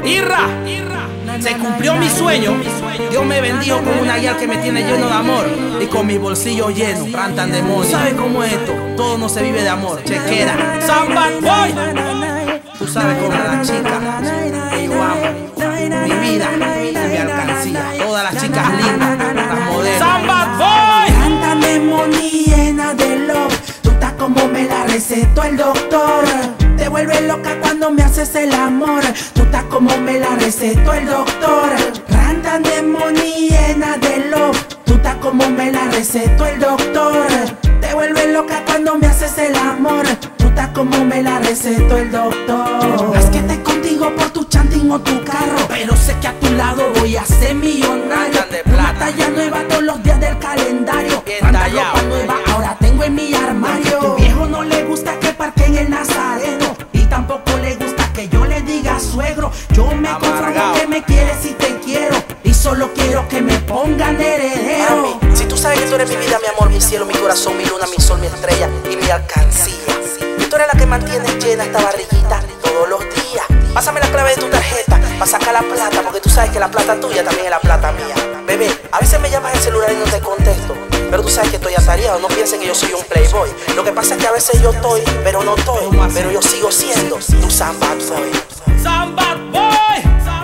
Irra, se cumplió mi sueño. Dios me bendijo con una guía que me tiene lleno de amor y con mis bolsillos llenos. Rantan demonios. ¿Sabes cómo es esto? Todo no se vive de amor. Chequera. Samba Boy. Tú sabes cómo la chica que yo amo, mi vida y mi alcancía. Todas las chicas lindas, las modelos. Samba Boy. Rantan demonios llena de love. Tú estás como me la recetó el doctor. Te vuelves loca cuando me haces el amor. Tú estás como me la recetó el doctor. Rantan demonios llena de love. Tú estás como me la recetó el doctor. Te vuelves loca cuando me haces el amor. Tú estás como me la recetó el doctor. No es que esté contigo por tu chanting o tu carro, pero sé que a tu lado voy a ser millonario. Una talla nueva todos los días del calendario. Tanta ropa nueva ahora tengo en mi armario. Tu viejo no le gusta que parque en el Nazareno y tampoco le gusta que yo le diga suegro. Yo me conformo que me quieres y te quiero y solo quiero que me pongan heredero. Mami, si tú sabes que tú eres mi vida, mi amor, mi cielo, mi corazón, mi luna, mi sol, mi estrella y mi alcancía. Tú eres la que mantiene llena esta barriguita todos los días. Pásame la clave de tu tarjeta para sacar la plata, porque tú sabes que la plata tuya también es la plata mía. Bebé, a veces me llamas el celular y no te contesto, pero tú sabes que estoy atareado, no pienses que yo soy un playboy. Lo que pasa es que a veces yo estoy, pero no estoy, pero yo sigo siendo tu Samba Boy. Samba Boy.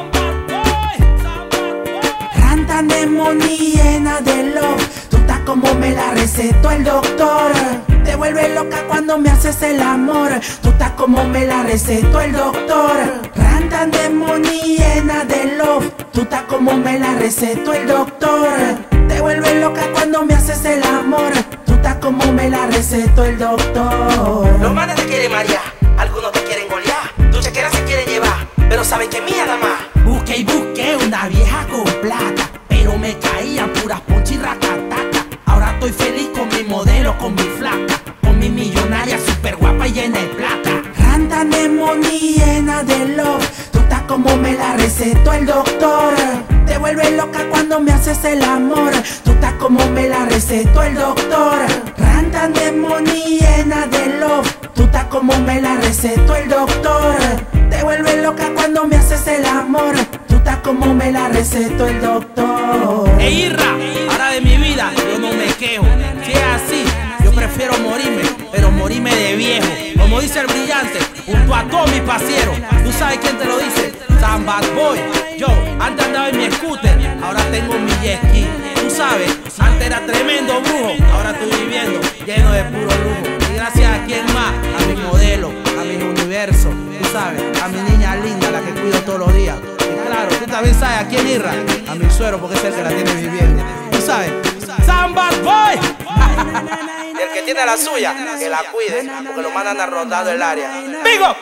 Rantan demonios llena de love. Tú estás como me la recetó el doctor. Te vuelves loca cuando me haces el amor. Tú estás como me la recetó el doctor. Rantan demonios llena de love. Tú estás como me la recetó el doctor. Te vuelves loca cuando me haces el amor. Tú estás como me la recetó el doctor. Los manes te quieren marear, algunos te quieren golear, tu chequera se quiere llevar, pero sabes que mía nada más. Busqué y busqué una vieja con plata, pero me caían puras ponchis y racataca. Ahora estoy feliz con mi modelo, con mi flaca, con mi millonaria super guapa y llena de plata. Rantan demonios llena de love. Tú estás como me la recetó el doctor. Te vuelves loca cuando me haces el amor. Tú estás como me la recetó el doctor. Rantan demonios llena de love. Tú estás como me la recetó el doctor. Te vuelves loca cuando me haces el amor. Tú estás como me la recetó el doctor. Ey, Irra, ahora de mi vida yo no me quejo. Si es así, yo prefiero morirme, pero morirme de viejo. Como dice el brillante, junto a todos mis pasieros. ¿Tú sabes quién te lo dice? Samba Boy. Yo antes andaba en mi scooter, ahora tengo mi jet ski. Tú sabes, antes era tremendo brujo, ahora estoy viviendo lleno de puro lujo. Y gracias a quien más, a mi modelo, a mi universo, tú sabes, a mi niña linda, la que cuido todos los días. Y claro, tú también sabes a quién, Irra, a mi suero, porque es el que la tiene viviendo. Tú sabes, Samba Boy. Y el que tiene la suya, que la cuide, porque lo mandan a rondar el área. ¡Vigo!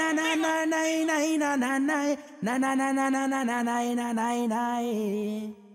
¡Vigo!